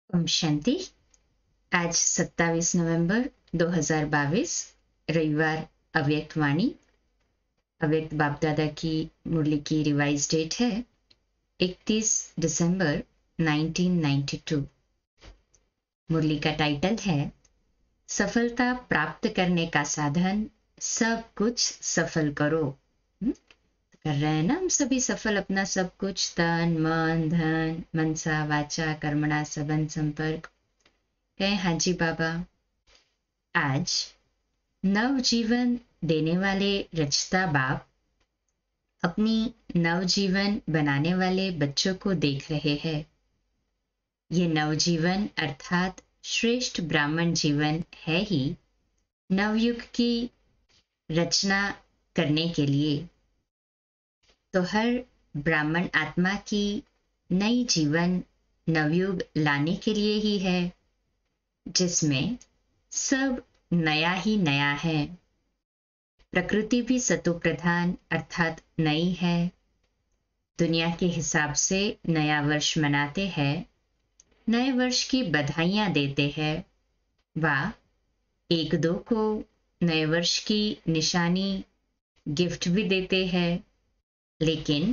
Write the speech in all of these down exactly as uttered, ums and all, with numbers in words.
ओम शांति। आज सत्ताईस नवंबर दो हज़ार बाईस रविवार। अव्यक्त वाणी अव्यक्त बाप दादा की मुरली की रिवाइज डेट है इकतीस दिसंबर उन्नीस सौ बानवे। मुरली का टाइटल है सफलता प्राप्त करने का साधन, सब कुछ सफल करो। हुँ? कर रहे हैं ना हम सभी सफल अपना सब कुछ, तन मन धन मनसा वाचा कर्मणा संबंध संपर्क। कहें हाँ जी बाबा। आज नव जीवन देने वाले रचता बाप अपनी नवजीवन बनाने वाले बच्चों को देख रहे हैं। ये नवजीवन अर्थात श्रेष्ठ ब्राह्मण जीवन है ही नवयुग की रचना करने के लिए। तो हर ब्राह्मण आत्मा की नई जीवन नवयुग लाने के लिए ही है, जिसमें सब नया ही नया है। प्रकृति भी सतो प्रधान अर्थात नई है। दुनिया के हिसाब से नया वर्ष मनाते हैं, नए वर्ष की बधाइयाँ देते हैं, वाह एक दो को नए वर्ष की निशानी गिफ्ट भी देते हैं। लेकिन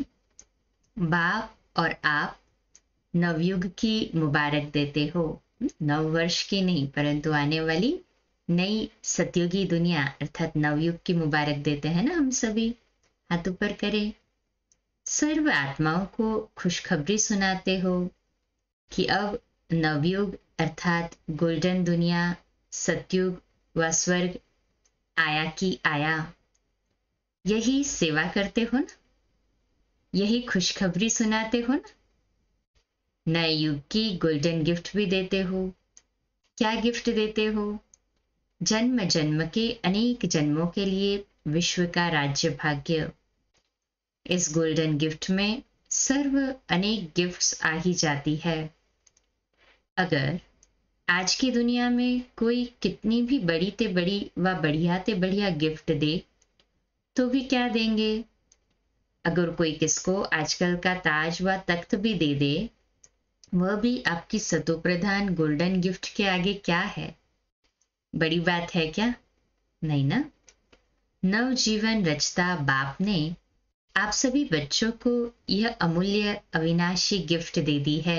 बाप और आप नवयुग की मुबारक देते हो, नव वर्ष की नहीं परंतु आने वाली नई सतयुगी दुनिया अर्थात नवयुग की मुबारक देते हैं ना हम सभी। हाथ ऊपर करें। सर्व आत्माओं को खुशखबरी सुनाते हो कि अब नवयुग अर्थात गोल्डन दुनिया सतयुग व स्वर्ग आया कि आया। यही सेवा करते हो ना, यही खुशखबरी सुनाते हो ना। नए युग की गोल्डन गिफ्ट भी देते हो। क्या गिफ्ट देते हो? जन्म जन्म के अनेक जन्मों के लिए विश्व का राज्य भाग्य। इस गोल्डन गिफ्ट में सर्व अनेक गिफ्ट्स आ ही जाती है। अगर आज की दुनिया में कोई कितनी भी बड़ी ते बड़ी व बढ़िया ते बढ़िया गिफ्ट दे तो भी क्या देंगे? अगर कोई किसको आजकल का ताज व तख्त भी दे दे, वह भी आपकी सतो प्रधान गोल्डन गिफ्ट के आगे क्या है? बड़ी बात है क्या? नहीं ना। नव जीवन रचता बाप ने आप सभी बच्चों को यह अमूल्य अविनाशी गिफ्ट दे दी है।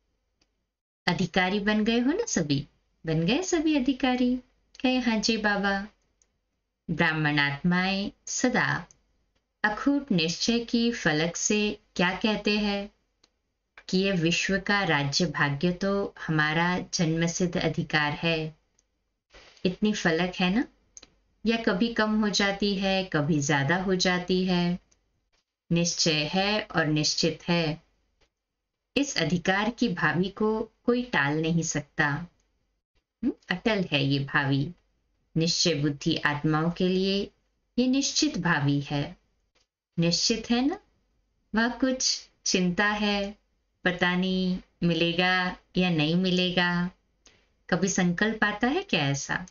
अधिकारी बन गए हो ना, सभी बन गए, सभी अधिकारी। कहे हाँ जी बाबा। ब्राह्मण आत्माएं सदा अखूट निश्चय की फलक से क्या कहते हैं कि यह विश्व का राज्य भाग्य तो हमारा जन्मसिद्ध अधिकार है। इतनी फलक है ना, या कभी कम हो जाती है, कभी ज्यादा हो जाती है। निश्चय है और निश्चित है। इस अधिकार की भावी को कोई टाल नहीं सकता। अटल है ये भावी। निश्चय बुद्धि आत्माओं के लिए ये निश्चित भावी है। निश्चित है ना, वह कुछ चिंता है, पता नहीं मिलेगा या नहीं मिलेगा। कभी संकल्प आता है क्या ऐसा?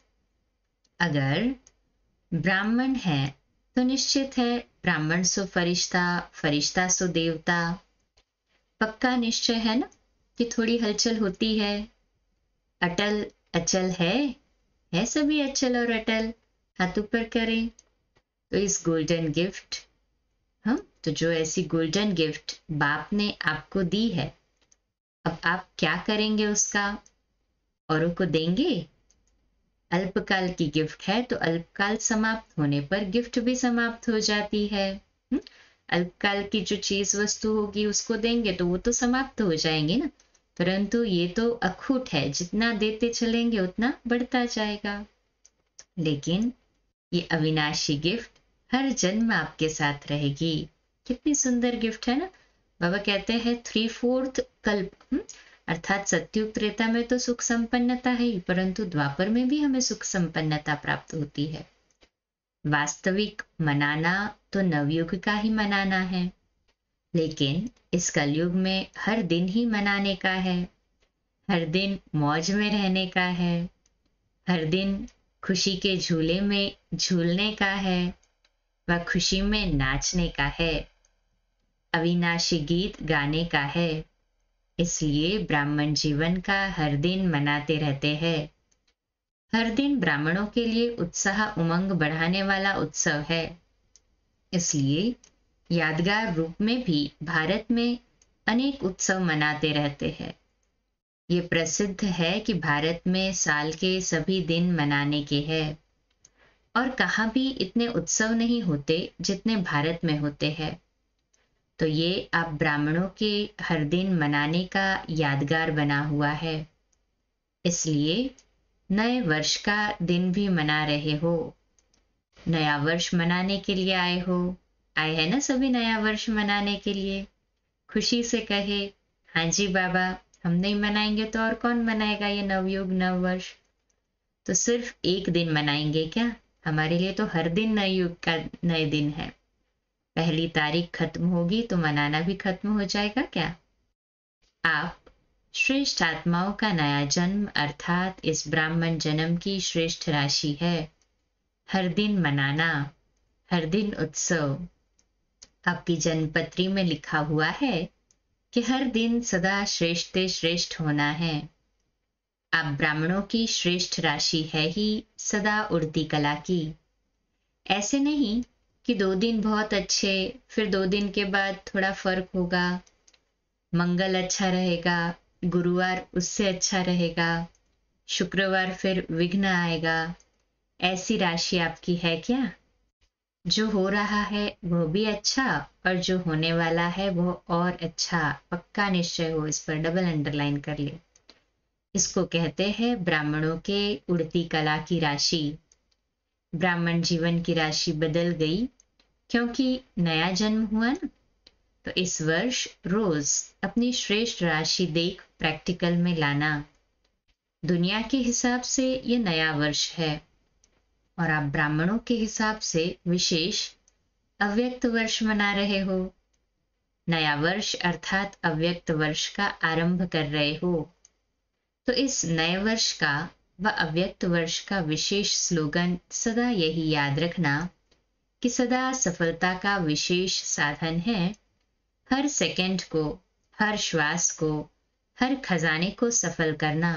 अगर ब्राह्मण है तो निश्चित है, ब्राह्मण सो फरिश्ता, फरिश्ता सो देवता। पक्का निश्चय है ना कि थोड़ी हलचल होती है। अटल अचल है, है सभी अचल और अटल। हाथ ऊपर करें। तो इस गोल्डन गिफ्ट, हम तो जो ऐसी गोल्डन गिफ्ट बाप ने आपको दी है, अब आप क्या करेंगे उसका? औरों को देंगे? अल्पकाल की गिफ्ट है तो अल्पकाल समाप्त होने पर गिफ्ट भी समाप्त हो जाती है। अल्पकाल की जो चीज वस्तु होगी उसको देंगे तो वो तो समाप्त हो जाएंगे ना, परंतु ये तो अखूट है, जितना देते चलेंगे उतना बढ़ता जाएगा। लेकिन ये अविनाशी गिफ्ट हर जन्म आपके साथ रहेगी। कितनी सुंदर गिफ्ट है ना। बाबा कहते हैं थ्री फोर्थ कल्प अर्थात सत्युग त्रेता में तो सुख संपन्नता है ही, परंतु द्वापर में भी हमें सुख संपन्नता प्राप्त होती है। वास्तविक मनाना तो नवयुग का ही मनाना है, लेकिन इस कलयुग में हर दिन ही मनाने का है। हर दिन मौज में रहने का है, हर दिन खुशी के झूले में झूलने का है व खुशी में नाचने का है। अविनाशी गीत गाने का है। इसलिए ब्राह्मण जीवन का हर दिन मनाते रहते हैं। हर दिन ब्राह्मणों के लिए उत्साह उमंग बढ़ाने वाला उत्सव है। इसलिए यादगार रूप में भी भारत में अनेक उत्सव मनाते रहते हैं। ये प्रसिद्ध है कि भारत में साल के सभी दिन मनाने के हैं और कहाँ भी इतने उत्सव नहीं होते जितने भारत में होते हैं। तो ये आप ब्राह्मणों के हर दिन मनाने का यादगार बना हुआ है। इसलिए नए वर्ष का दिन भी मना रहे हो। नया वर्ष मनाने के लिए आए हो। आए हैं ना सभी नया वर्ष मनाने के लिए। खुशी से कहे, हाँ जी बाबा, हम नहीं मनाएंगे तो और कौन मनाएगा ये नवयुग नव वर्ष। तो सिर्फ एक दिन मनाएंगे क्या? हमारे लिए तो हर दिन नए युग का नए दिन है। पहली तारीख खत्म होगी तो मनाना भी खत्म हो जाएगा क्या? आप श्रेष्ठ आत्माओं का नया जन्म अर्थात इस ब्राह्मण जन्म की श्रेष्ठ राशि है। हर दिन मनाना, हर दिन उत्सव। आपकी जन्मपत्री में लिखा हुआ है कि हर दिन सदा श्रेष्ठ श्रेष्ठ होना है। आप ब्राह्मणों की श्रेष्ठ राशि है ही सदा उड़ती कला की। ऐसे नहीं कि दो दिन बहुत अच्छे, फिर दो दिन के बाद थोड़ा फर्क होगा, मंगल अच्छा रहेगा, गुरुवार उससे अच्छा रहेगा, शुक्रवार फिर विघ्न आएगा। ऐसी राशि आपकी है क्या? जो हो रहा है वो भी अच्छा और जो होने वाला है वो और अच्छा। पक्का निश्चय हो, इस पर डबल अंडरलाइन कर ले। इसको कहते हैं ब्राह्मणों के उड़ती कला की राशि। ब्राह्मण जीवन की राशि बदल गई क्योंकि नया जन्म हुआ ना। तो इस वर्ष रोज अपनी श्रेष्ठ राशि देख प्रैक्टिकल में लाना। दुनिया के हिसाब से ये नया वर्ष है और आप ब्राह्मणों के हिसाब से विशेष अव्यक्त वर्ष मना रहे हो। नया वर्ष अर्थात अव्यक्त वर्ष का आरंभ कर रहे हो। तो इस नए वर्ष का व अव्यक्त वर्ष का विशेष स्लोगन सदा यही याद रखना कि सदा सफलता का विशेष साधन है। हर सेकंड को, हर श्वास को, हर खजाने को सफल करना।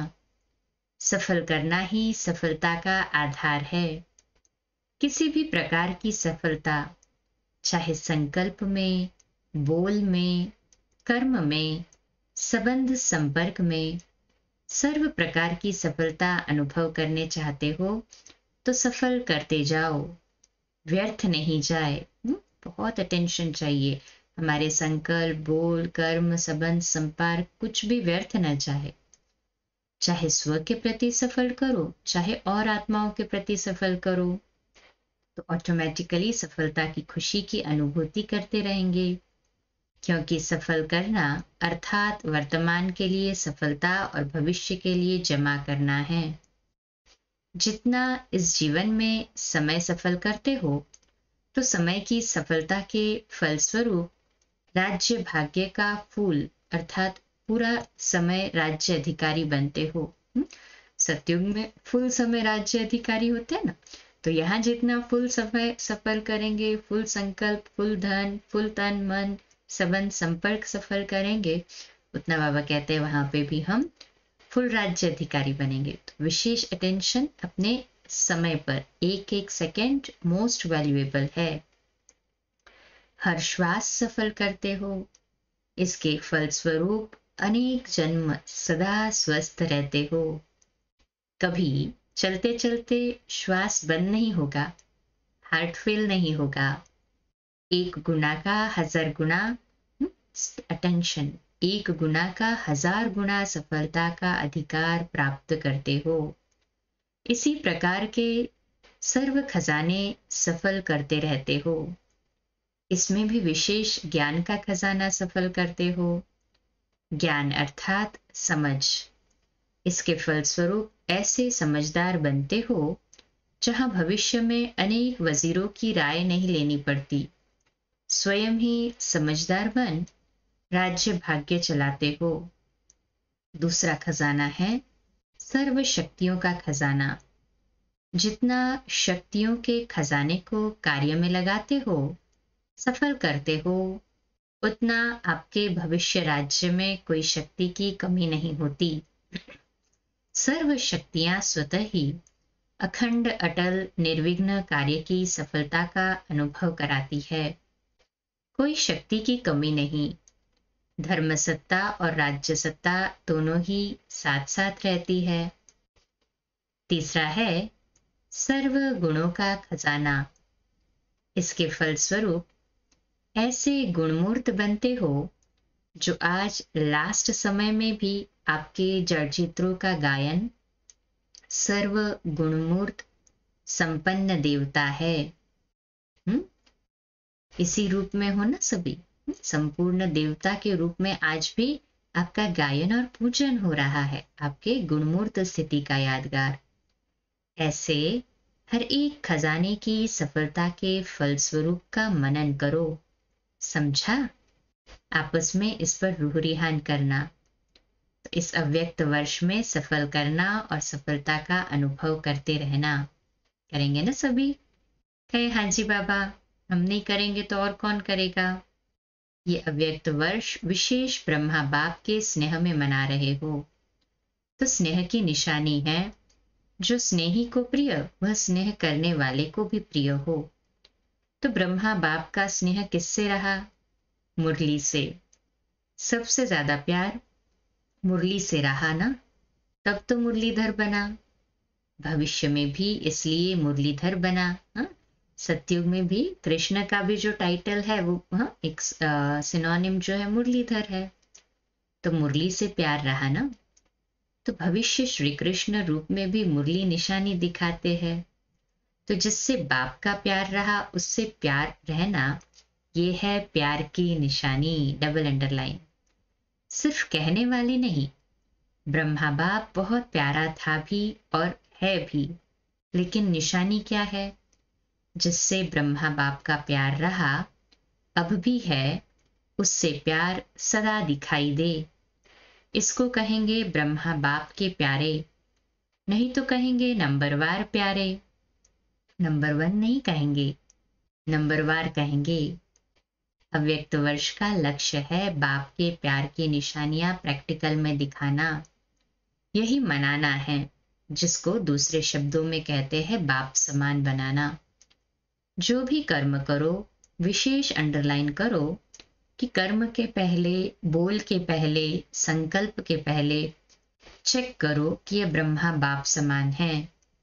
सफल करना ही सफलता का आधार है। किसी भी प्रकार की सफलता, चाहे संकल्प में, बोल में, कर्म में, संबंध संपर्क में, सर्व प्रकार की सफलता अनुभव करने चाहते हो तो सफल करते जाओ, व्यर्थ नहीं जाए। बहुत अटेंशन चाहिए। हमारे संकल्प, बोल, कर्म, संबंध, संपर्क कुछ भी व्यर्थ न जाए। चाहे स्व के प्रति सफल करो, चाहे और आत्माओं के प्रति सफल करो, तो ऑटोमेटिकली सफलता की खुशी की अनुभूति करते रहेंगे। क्योंकि सफल करना अर्थात वर्तमान के लिए सफलता और भविष्य के लिए जमा करना है। जितना इस जीवन में समय सफल करते हो तो समय की सफलता के फलस्वरूप राज्य भाग्य का फूल अर्थात पूरा समय राज्य अधिकारी बनते हो। सतयुग में फुल समय राज्य अधिकारी होते हैं ना। तो यहाँ जितना फुल समय सफल करेंगे, फुल संकल्प, फुल धन, फुल तन मन, संबंध संपर्क सफल करेंगे, उतना बाबा कहते हैं वहां पे भी हम फुल राज्य अधिकारी बनेंगे। तो विशेष अटेंशन अपने समय पर, एक एक सेकेंड मोस्ट वैल्यूएबल है। हर श्वास सफल करते हो, इसके फलस्वरूप अनेक जन्म सदा स्वस्थ रहते हो। कभी चलते चलते श्वास बंद नहीं होगा, हार्ट फेल नहीं होगा। एक गुना का हजार गुना अटेंशन, एक गुना का हजार गुना सफलता का अधिकार प्राप्त करते हो। इसी प्रकार के सर्व खजाने सफल करते रहते हो। इसमें भी विशेष ज्ञान का खजाना सफल करते हो। ज्ञान अर्थात समझ। इसके फलस्वरूप ऐसे समझदार बनते हो जहां भविष्य में अनेक वजीरों की राय नहीं लेनी पड़ती। स्वयं ही समझदार बन राज्य भाग्य चलाते हो। दूसरा खजाना है सर्व शक्तियों का खजाना। जितना शक्तियों के खजाने को कार्य में लगाते हो, सफल करते हो, उतना आपके भविष्य राज्य में कोई शक्ति की कमी नहीं होती। सर्व शक्तियां स्वतः ही अखंड अटल निर्विघ्न कार्य की सफलता का अनुभव कराती है। कोई शक्ति की कमी नहीं। धर्म सत्ता और राज्य सत्ता दोनों ही साथ साथ रहती है। तीसरा है सर्व गुणों का खजाना। इसके फलस्वरूप ऐसे गुणमूर्त बनते हो जो आज लास्ट समय में भी आपके जड़चित्रों का गायन सर्व गुणमूर्त संपन्न देवता है। हुँ? इसी रूप में हो ना सभी, संपूर्ण देवता के रूप में आज भी आपका गायन और पूजन हो रहा है, आपके गुणमूर्त स्थिति का यादगार। ऐसे हर एक खजाने की सफलता के फलस्वरूप का मनन करो। समझा? आपस में इस पर रूह रिहान करना। तो इस अव्यक्त वर्ष में सफल करना और सफलता का अनुभव करते रहना। करेंगे ना सभी? कहे हाँ जी बाबा, हम नहीं करेंगे तो और कौन करेगा। ये अव्यक्त वर्ष विशेष ब्रह्मा बाप के स्नेह में मना रहे हो, तो स्नेह की निशानी है। जो स्नेही को प्रिय, वह स्नेह करने वाले को भी प्रिय हो। तो ब्रह्मा बाप का स्नेह किससे रहा? मुरली से। सबसे ज्यादा प्यार मुरली से रहा ना, तब तो मुरलीधर बना। भविष्य में भी इसलिए मुरलीधर बना। हा? सतयुग में भी कृष्ण का भी जो टाइटल है वो हा? एक सिनोनिम जो है मुरलीधर है। तो मुरली से प्यार रहा ना, तो भविष्य श्री कृष्ण रूप में भी मुरली निशानी दिखाते हैं। तो जिससे बाप का प्यार रहा उससे प्यार रहना, ये है प्यार की निशानी। Double underline. सिर्फ कहने वाले नहीं, ब्रह्मा बाप बहुत प्यारा था भी और है भी, लेकिन निशानी क्या है? जिससे ब्रह्मा बाप का प्यार रहा, अब भी है, उससे प्यार सदा दिखाई दे। इसको कहेंगे ब्रह्मा बाप के प्यारे, नहीं तो कहेंगे नंबरवार प्यारे। नंबर वन नहीं कहेंगे, नंबरवार कहेंगे। अव्यक्त वर्ष का लक्ष्य है बाप के प्यार की निशानियां प्रैक्टिकल में दिखाना, यही मनाना है, जिसको दूसरे शब्दों में कहते हैं बाप समान बनाना। जो भी कर्म करो, विशेष अंडरलाइन करो कि कर्म के पहले, बोल के पहले, संकल्प के पहले चेक करो कि ये ब्रह्मा बाप समान है,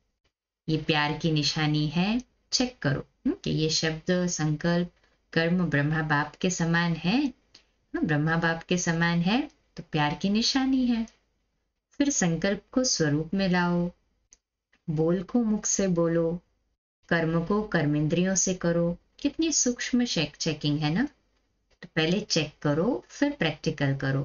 ये प्यार की निशानी है। चेक करो कि ये शब्द, संकल्प, कर्म ब्रह्मा बाप के समान है। ब्रह्मा बाप के समान है तो प्यार की निशानी है। फिर संकल्प को स्वरूप में लाओ, बोल को मुख से बोलो, कर्म को कर्मेंद्रियों से करो। कितनी सूक्ष्म चेक चेकिंग है ना। तो पहले चेक करो, फिर प्रैक्टिकल करो।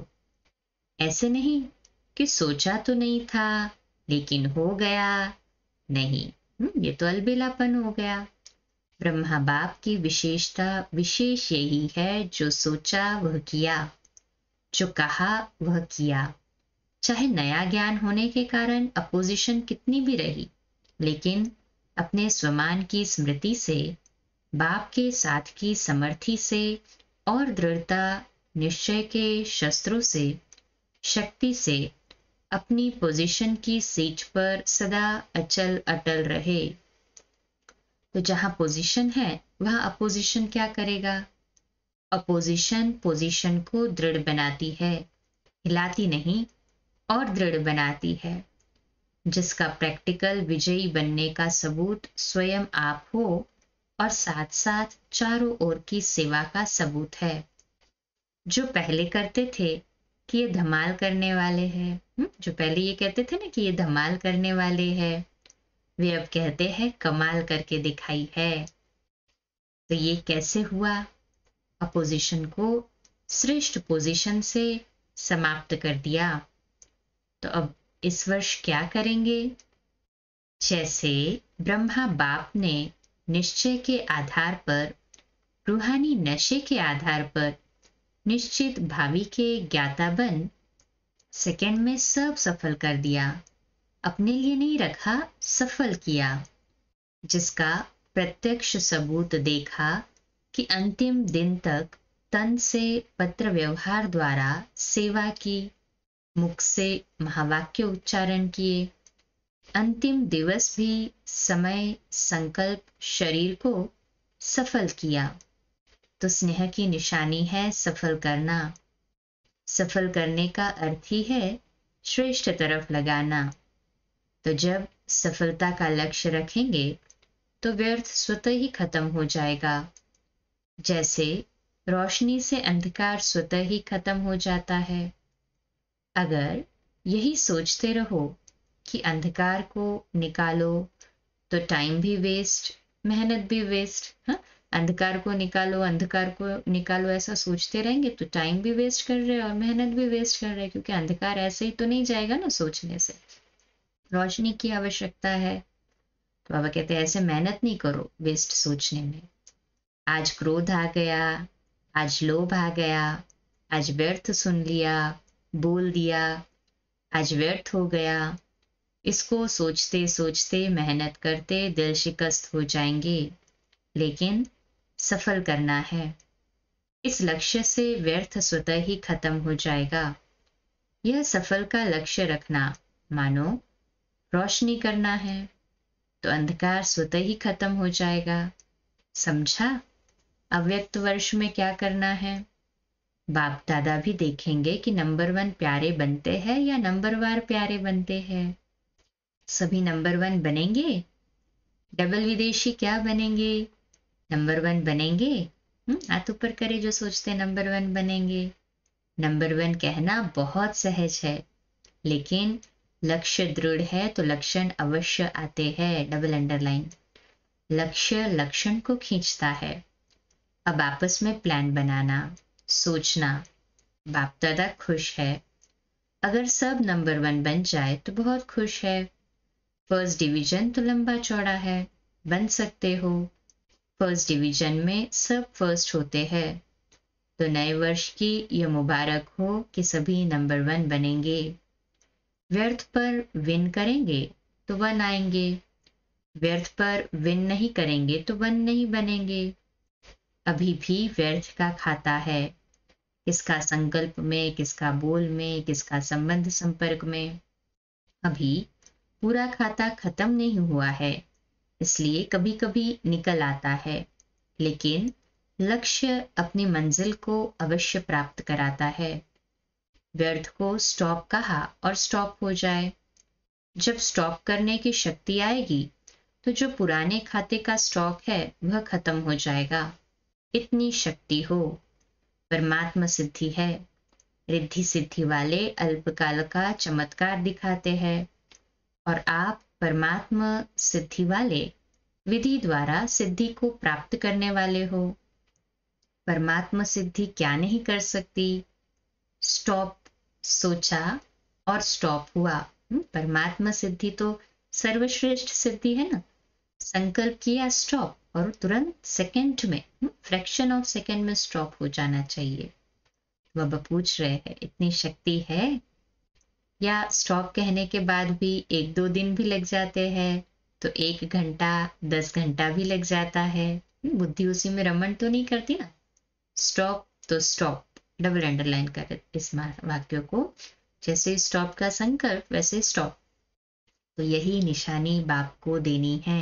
ऐसे नहीं कि सोचा तो नहीं था लेकिन हो गया। नहीं, ये तो अलबेलापन हो गया। ब्रह्मा बाप की विशेषता विशेष यही है, जो सोचा वह किया, जो कहा वह किया। चाहे नया ज्ञान होने के कारण अपोजिशन कितनी भी रही, लेकिन अपने स्वमान की स्मृति से, बाप के साथ की समर्थी से और दृढ़ता निश्चय के शस्त्रों से, शक्ति से अपनी पोजीशन की सीट पर सदा अचल अटल रहे। तो जहां पोजीशन है वहां अपोजिशन क्या करेगा? अपोजिशन पोजीशन को दृढ़ बनाती है, हिलाती नहीं और दृढ़ बनाती है, जिसका प्रैक्टिकल विजयी बनने का सबूत स्वयं आप हो और साथ साथ चारों ओर की सेवा का सबूत है। जो पहले करते थे कि ये धमाल करने वाले हैं, जो पहले ये कहते थे ना कि ये धमाल करने वाले हैं, वे अब कहते हैं कमाल करके दिखाई है। तो ये कैसे हुआ? अपोजिशन को श्रेष्ठ पोजीशन से समाप्त कर दिया। तो अब इस वर्ष क्या करेंगे? जैसे ब्रह्मा बाप ने निश्चय के आधार पर, रूहानी नशे के आधार पर निश्चित भावी के ज्ञाता बन सेकंड में सब सफल कर दिया, अपने लिए नहीं रखा, सफल किया, जिसका प्रत्यक्ष सबूत देखा कि अंतिम दिन तक तन से पत्र व्यवहार द्वारा सेवा की, मुख से महावाक्य उच्चारण किए, अंतिम दिवस भी समय संकल्प शरीर को सफल किया। तो स्नेह की निशानी है सफल करना। सफल करने का अर्थ ही है श्रेष्ठ तरफ लगाना। तो जब सफलता का लक्ष्य रखेंगे तो व्यर्थ स्वतः ही खत्म हो जाएगा। जैसे रोशनी से अंधकार स्वतः ही खत्म हो जाता है। अगर यही सोचते रहो कि अंधकार को निकालो तो टाइम भी वेस्ट, मेहनत भी वेस्ट। हाँ, अंधकार को निकालो, अंधकार को निकालो ऐसा सोचते रहेंगे तो टाइम भी वेस्ट कर रहे हैं और मेहनत भी वेस्ट कर रहे हैं, क्योंकि अंधकार ऐसे ही तो नहीं जाएगा ना सोचने से। रोशनी की आवश्यकता है। तो बाबा कहते हैं ऐसे मेहनत नहीं करो वेस्ट सोचने में। आज क्रोध आ गया, आज लोभ आ गया, आज व्यर्थ सुन लिया, बोल दिया, आज व्यर्थ हो गया। इसको सोचते सोचते मेहनत करते दिल शिकस्त हो जाएंगे। लेकिन सफल करना है। इस लक्ष्य से व्यर्थ स्वतः ही खत्म हो जाएगा। यह सफल का लक्ष्य रखना मानो रोशनी करना है, तो अंधकार स्वतः ही खत्म हो जाएगा। समझा? अव्यक्त वर्ष में क्या करना है? बाप दादा भी देखेंगे कि नंबर वन प्यारे बनते हैं या नंबर वार प्यारे बनते हैं। सभी नंबर वन बनेंगे? डबल विदेशी क्या बनेंगे? नंबर वन बनेंगे। हाथ ऊपर करे जो सोचते नंबर वन बनेंगे। नंबर वन कहना बहुत सहज है, लेकिन लक्ष्य दृढ़ है तो लक्षण अवश्य आते हैं। Double underline. लक्ष्य लक्षण को खींचता है। अब आपस में प्लान बनाना, सोचना। बाप दादा खुश है। अगर सब नंबर वन बन जाए तो बहुत खुश है। फर्स्ट डिवीजन तो लंबा चौड़ा है, बन सकते हो। फर्स्ट डिवीजन में सब फर्स्ट होते हैं। तो नए वर्ष की यह मुबारक हो कि सभी नंबर वन बनेंगे। व्यर्थ पर विन करेंगे तो वन आएंगे, व्यर्थ पर विन नहीं करेंगे तो वन नहीं बनेंगे। अभी भी व्यर्थ का खाता है, किसका संकल्प में, किसका बोल में, किसका संबंध संपर्क में। अभी पूरा खाता खत्म नहीं हुआ है, इसलिए कभी कभी निकल आता है, लेकिन लक्ष्य अपनी मंजिल को अवश्य प्राप्त कराता है। व्यर्थ को स्टॉप कहा और स्टॉप हो जाए। जब स्टॉप करने की शक्ति आएगी तो जो पुराने खाते का स्टॉक है वह खत्म हो जाएगा। इतनी शक्ति हो। परमात्मा सिद्धि है। रिद्धि सिद्धि वाले अल्पकाल का चमत्कार दिखाते हैं और आप परमात्मा सिद्धि वाले विधि द्वारा सिद्धि को प्राप्त करने वाले हो। परमात्मा सिद्धि क्या नहीं कर सकती? स्टॉप सोचा और स्टॉप हुआ। परमात्मा सिद्धि तो सर्वश्रेष्ठ सिद्धि है ना। संकल्प किया स्टॉप और तुरंत सेकंड में, फ्रैक्शन ऑफ सेकंड में स्टॉप हो जाना चाहिए। बाबा पूछ रहे हैं इतनी शक्ति है या स्टॉप कहने के बाद भी एक दो दिन भी लग जाते हैं, तो एक घंटा दस घंटा भी लग जाता है। बुद्धि उसी में रमन तो नहीं करती ना। स्टॉप तो स्टॉप। डबल अंडरलाइन कर इस वाक्य को। जैसे स्टॉप का संकल्प वैसे स्टॉप। तो यही निशानी बाप को देनी है।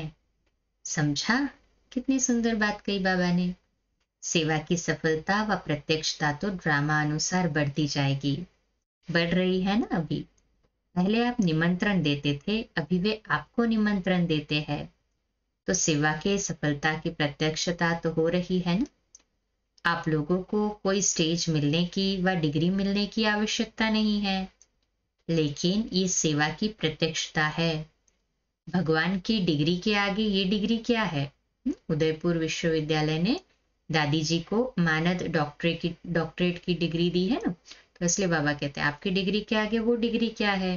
समझा? कितनी सुंदर बात कही बाबा ने। सेवा की सफलता व प्रत्यक्षता तो ड्रामा अनुसार बढ़ती जाएगी। बढ़ रही है ना। अभी पहले आप निमंत्रण देते थे, अभी वे आपको निमंत्रण देते हैं। तो सेवा के सफलता की प्रत्यक्षता तो हो रही है ना। आप लोगों को कोई स्टेज मिलने की व डिग्री मिलने की आवश्यकता नहीं है, लेकिन ये सेवा की प्रत्यक्षता है। भगवान की डिग्री के आगे ये डिग्री क्या है? उदयपुर विश्वविद्यालय ने दादी जी को मानद डॉक्टरेट की डॉक्टरेट की डिग्री दी है ना, तो इसलिए बाबा कहते हैं आपकी डिग्री के आगे वो डिग्री क्या है।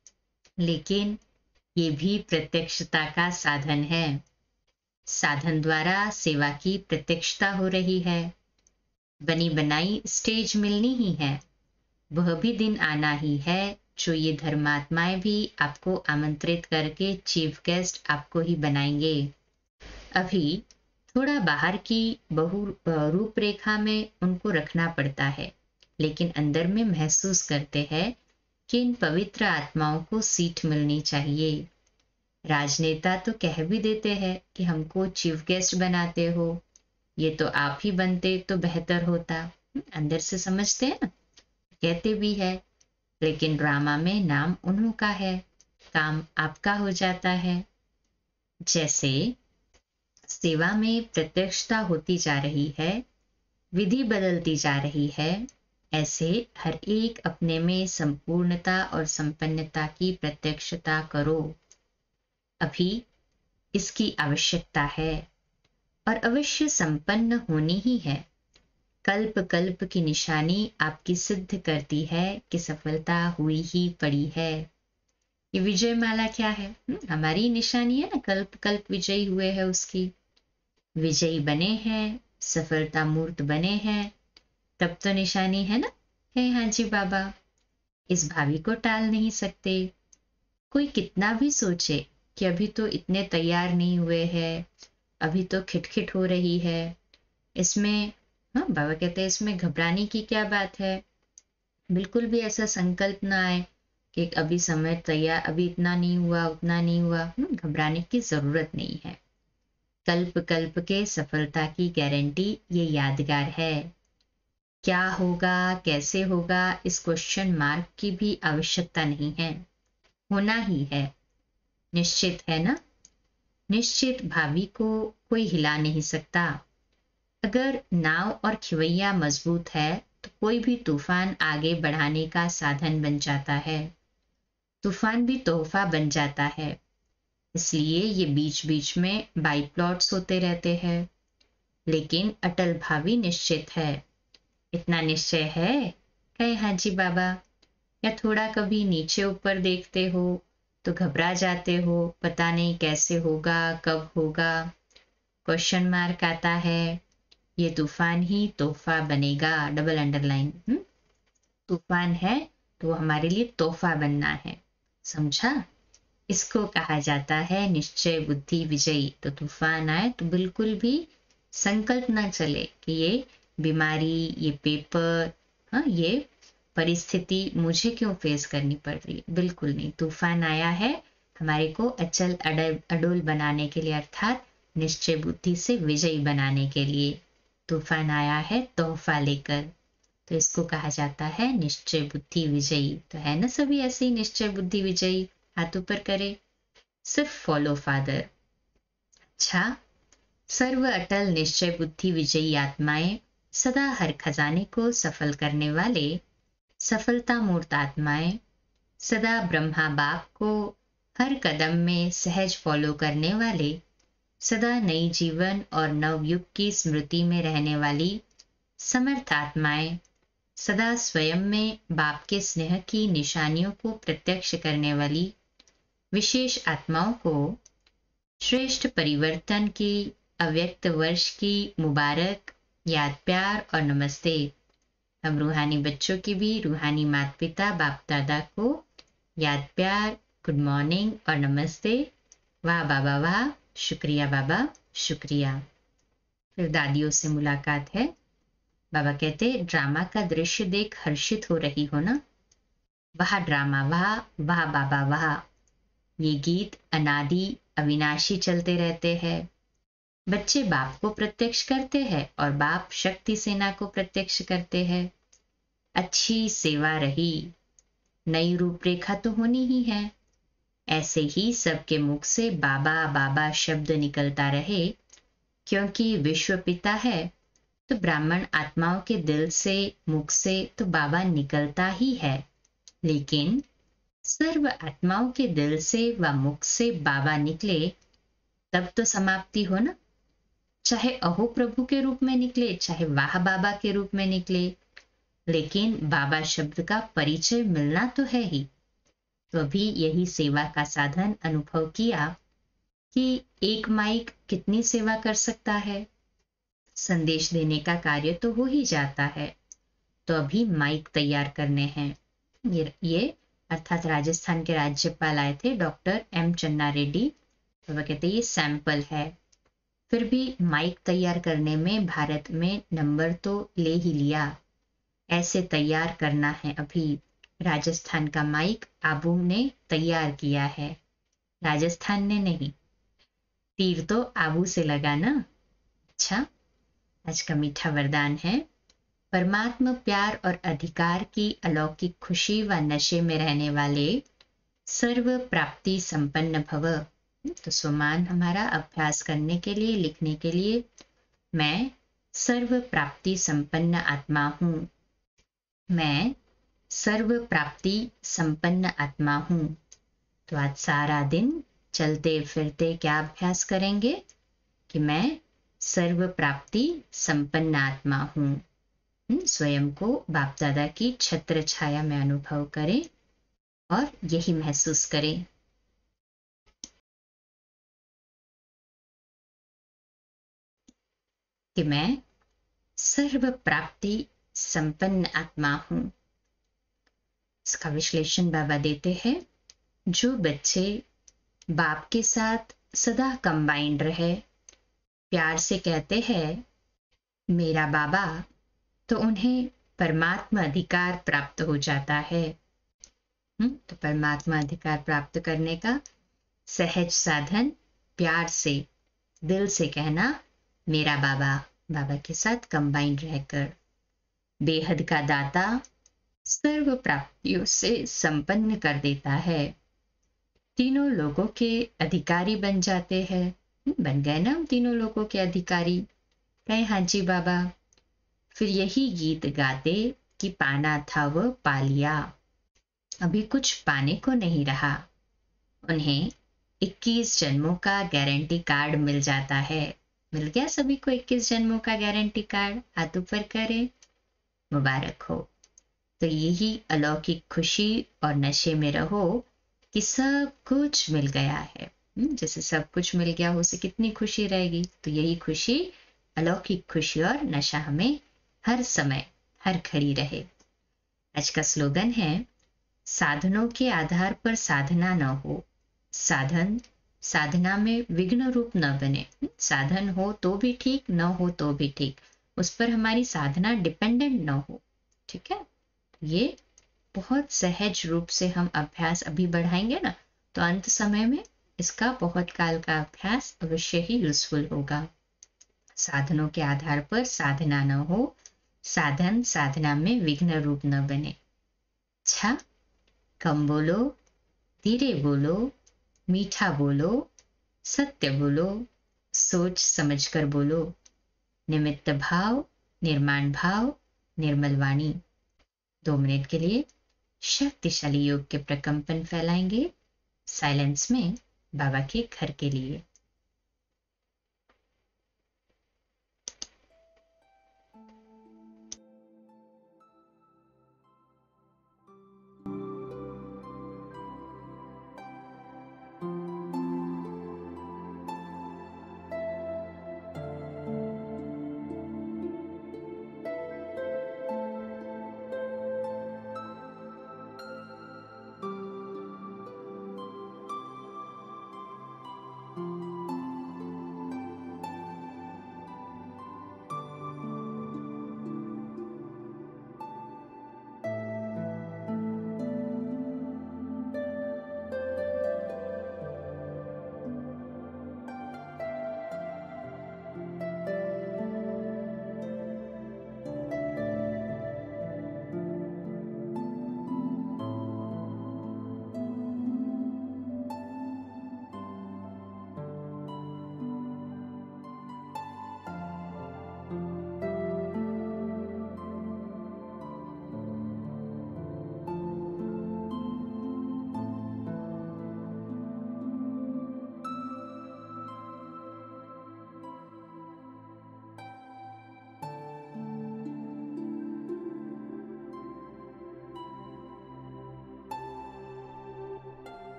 लेकिन ये भी प्रत्यक्षता का साधन है। साधन द्वारा सेवा की प्रत्यक्षता हो रही है। बनी बनाई स्टेज मिलनी ही है। वह भी दिन आना ही है जो ये धर्मात्माएं भी आपको आमंत्रित करके चीफ गेस्ट आपको ही बनाएंगे। अभी थोड़ा बाहर की बहु रूपरेखा में उनको रखना पड़ता है, लेकिन अंदर में महसूस करते हैं कि इन पवित्र आत्माओं को सीट मिलनी चाहिए। राजनेता तो कह भी देते हैं कि हमको चीफ गेस्ट बनाते हो, ये तो आप ही बनते तो बेहतर होता। अंदर से समझते हैं ना, कहते भी है, लेकिन ड्रामा में नाम उन्हों का है, काम आपका हो जाता है। जैसे सेवा में प्रत्यक्षता होती जा रही है, विधि बदलती जा रही है, ऐसे हर एक अपने में संपूर्णता और संपन्नता की प्रत्यक्षता करो। अभी इसकी आवश्यकता है और अवश्य संपन्न होनी ही है। कल्प कल्प की निशानी आपकी सिद्ध करती है कि सफलता हुई ही पड़ी है। ये विजय माला क्या है? हमारी निशानी है ना, कल्प कल्प विजयी हुए हैं, उसकी विजयी बने हैं, सफलता मूर्त बने हैं, तब तो निशानी है ना, है हाँ जी बाबा। इस भावी को टाल नहीं सकते। कोई कितना भी सोचे कि अभी तो इतने तैयार नहीं हुए हैं, अभी तो खिटखिट हो रही है, इसमें हाँ बाबा कहते हैं इसमें घबराने की क्या बात है। बिल्कुल भी ऐसा संकल्प ना आए कि अभी समय तैयार, अभी इतना नहीं हुआ, उतना नहीं हुआ। घबराने की जरूरत नहीं है। कल्प कल्प के सफलता की गारंटी ये यादगार है। क्या होगा, कैसे होगा, इस क्वेश्चन मार्क की भी आवश्यकता नहीं है, होना ही है। निश्चित है ना, निश्चित भावी को कोई हिला नहीं सकता। अगर नाव और खिवैया मजबूत है तो कोई भी तूफान आगे बढ़ाने का साधन बन जाता है, तूफान भी तोहफा बन जाता है। इसलिए ये बीच बीच में बाई प्लॉट्स होते रहते हैं, लेकिन अटल भावी निश्चित है। इतना निश्चय है कहे हाँ जी बाबा, या थोड़ा कभी नीचे ऊपर देखते हो तो घबरा जाते हो, पता नहीं कैसे होगा, कब होगा, क्वेश्चन मार्क आता है। ये तूफान ही तोहफा बनेगा, डबल अंडरलाइन। तूफान है तो हमारे लिए तोहफा बनना है, समझा? इसको कहा जाता है निश्चय बुद्धि विजयी। तो तूफान आए तो बिल्कुल भी संकल्प ना चले कि ये बीमारी, ये पेपर, हाँ ये परिस्थिति मुझे क्यों फेस करनी पड़ रही है। बिल्कुल नहीं, तूफान आया है हमारे को अचल अडल अडोल बनाने के लिए, अर्थात निश्चय बुद्धि से विजयी बनाने के लिए। तूफान आया है तोहफा लेकर, तो इसको कहा जाता है निश्चय बुद्धि विजयी। तो है ना सभी ऐसे ही निश्चय बुद्धि विजयी? हाथ ऊपर करे, सिर्फ फॉलो फादर। अच्छा, सर्व अटल निश्चय बुद्धि विजयी आत्माएं, सदा हर खजाने को सफल करने वाले सफलता मूर्त आत्माएं, सदा ब्रह्मा बाप को हर कदम में सहज फॉलो करने वाले, सदा नई जीवन और नवयुग की स्मृति में रहने वाली समर्थ आत्माएं, सदा स्वयं में बाप के स्नेह की निशानियों को प्रत्यक्ष करने वाली विशेष आत्माओं को श्रेष्ठ परिवर्तन की अव्यक्त वर्ष की मुबारक याद, प्यार और नमस्ते। हम रूहानी बच्चों की भी रूहानी माता पिता बाप दादा को याद, प्यार, गुड मॉर्निंग और नमस्ते। वाह बाबा वाह, शुक्रिया बाबा शुक्रिया। फिर दादियों से मुलाकात है। बाबा कहते ड्रामा का दृश्य देख हर्षित हो रही हो ना? वाह ड्रामा, वाह वाह बाबा वाह। ये गीत अनादि अविनाशी चलते रहते हैं। बच्चे बाप को प्रत्यक्ष करते हैं और बाप शक्ति सेना को प्रत्यक्ष करते हैं। अच्छी सेवा रही, नई रूपरेखा तो होनी ही है। ऐसे ही सबके मुख से बाबा बाबा शब्द निकलता रहे, क्योंकि विश्व पिता है तो ब्राह्मण आत्माओं के दिल से, मुख से तो बाबा निकलता ही है। लेकिन सर्व आत्माओं के दिल से व मुख से बाबा निकले तब तो समाप्ति हो ना। चाहे अहो प्रभु के रूप में निकले, चाहे वाह बाबा के रूप में निकले, लेकिन बाबा शब्द का परिचय मिलना तो है ही। तो अभी यही सेवा का साधन अनुभव किया कि एक माइक कितनी सेवा कर सकता है। संदेश देने का कार्य तो हो ही जाता है, तो अभी माइक तैयार करने हैं। ये, ये अर्थात राजस्थान के राज्यपाल आए थे डॉक्टर एम चन्ना रेड्डी, तो वह कहते ये सैंपल है। फिर भी माइक तैयार करने में भारत में नंबर तो ले ही लिया। ऐसे तैयार करना है अभी। राजस्थान का माइक आबू ने तैयार किया है, राजस्थान ने नहीं। तीर तो आबू से लगा ना। अच्छा, आज का मीठा वरदान है, परमात्मा प्यार और अधिकार की अलौकिक खुशी व नशे में रहने वाले सर्व प्राप्ति संपन्न भव। तो स्वमान हमारा अभ्यास करने के लिए, लिखने के लिए, मैं सर्व प्राप्ति संपन्न आत्मा हूँ। मैं सर्व प्राप्ति संपन्न आत्मा हूँ। तो आज सारा दिन चलते फिरते क्या अभ्यास करेंगे कि मैं सर्व प्राप्ति संपन्न आत्मा हूँ। स्वयं को बाप दादा की छत्र छाया में अनुभव करें और यही महसूस करें। कि मैं सर्व प्राप्ति संपन्न आत्मा हूं। इसका विश्लेषण बाबा देते हैं, जो बच्चे बाप के साथ सदा कंबाइंड रहे, प्यार से कहते हैं मेरा बाबा, तो उन्हें परमात्मा अधिकार प्राप्त हो जाता है। हुँ? तो परमात्मा अधिकार प्राप्त करने का सहज साधन प्यार से, दिल से कहना मेरा बाबा, बाबा के साथ कंबाइंड रहकर। बेहद का दाता सर्व प्राप्तियों से संपन्न कर देता है। तीनों लोगों के अधिकारी बन जाते हैं। बन गए ना हम तीनों लोगों के अधिकारी। कहे हाँ जी बाबा। फिर यही गीत गाते कि पाना था वह पा लिया। अभी कुछ पाने को नहीं रहा। उन्हें इक्कीस जन्मों का गारंटी कार्ड मिल जाता है। मिल गया सभी को इक्कीस जन्मों का गारंटी कार्ड। हाथ ऊपर करें, मुबारक हो। तो यही अलौकिक खुशी और नशे में रहो कि सब कुछ मिल गया है। जैसे सब कुछ मिल गया हो, उसे कितनी खुशी रहेगी। तो यही खुशी, अलौकिक खुशी और नशा हमें हर समय, हर घड़ी रहे। आज का स्लोगन है, साधनों के आधार पर साधना न हो, साधन साधना में विघ्न रूप न बने। साधन हो तो भी ठीक, न हो तो भी ठीक, उस पर हमारी साधना डिपेंडेंट न हो। ठीक है, ये बहुत सहज रूप से हम अभ्यास अभी बढ़ाएंगे ना, तो अंत समय में इसका बहुत काल का अभ्यास अवश्य ही यूजफुल होगा। साधनों के आधार पर साधना न हो, साधन साधना में विघ्न रूप न बने। अच्छा, कम बोलो, धीरे बोलो, मीठा बोलो, सत्य बोलो, सोच समझकर बोलो, निमित्त भाव, निर्माण भाव, निर्मल वाणी। दो मिनट के लिए शक्तिशाली योग के प्रकंपन फैलाएंगे साइलेंस में बाबा के घर के लिए।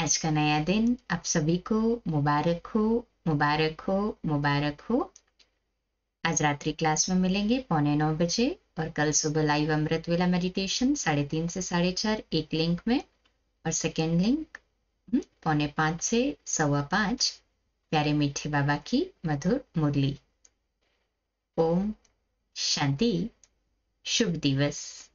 आज का नया दिन आप सभी को मुबारक हो, मुबारक हो, मुबारक हो। आज रात्रि क्लास में मिलेंगे पौने नौ बजे और कल सुबह लाइव अमृत वेला मेडिटेशन साढ़े तीन से साढ़े चार एक लिंक में, और सेकेंड लिंक पौने पाँच से सवा पाँच प्यारे मीठे बाबा की मधुर मुरली। ओम शांति, शुभ दिवस।